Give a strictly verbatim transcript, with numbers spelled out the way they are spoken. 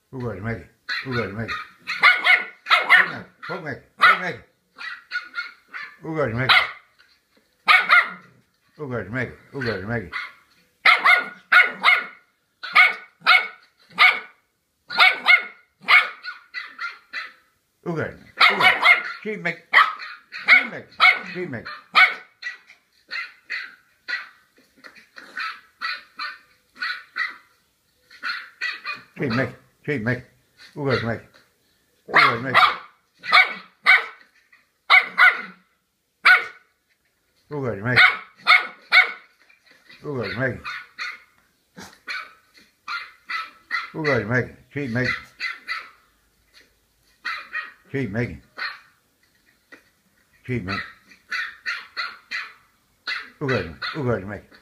Who goes Maggie? Who goes Maggie? Poke Maggie. Poke Maggie. Who goes Maggie? Who goes Maggie? Who goes Maggie? Who goes Maggie? Who goes She Maggie. She Maggie. She Maggie. She Maggie. She Maggie. Who goes Maggie? Who goes Maggie? Who goes Maggie? Who goes Maggie? Who goes Maggie? She Maggie. She Maggie. She Maggie. Who goes Who goes Maggie?